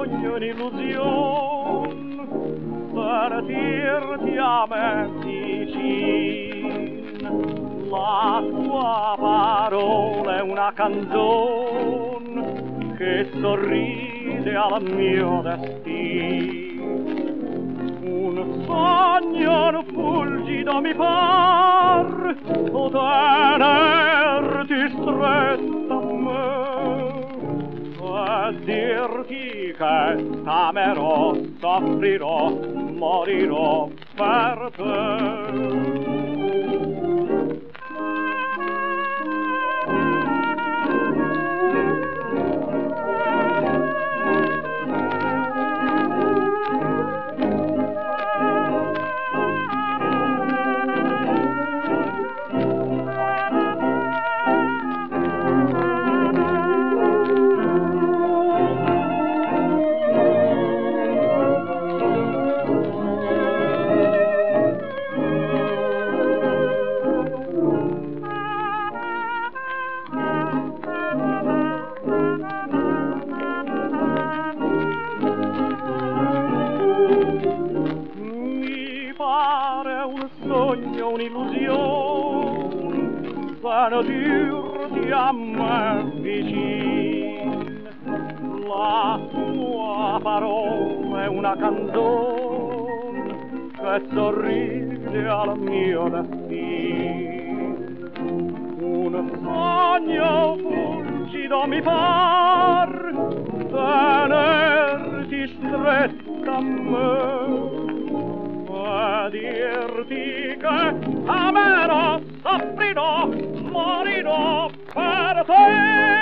sogno, un'illusion, sentirti a me vicin. La tua parola è una canzone che sorride al mio destino. Un sogno, un fulgido mi par, o tenerti stretta a me, e dirti che amerò, soffrirò, morirò per te. Un sogno, un'illusion, sentirti a me vicin. La tua parola è una canzone che sorride al mio destino. Un sogno fulgido mi par, tenerti stretta a me, a dirti che amerò, soffrirò, morirò per te.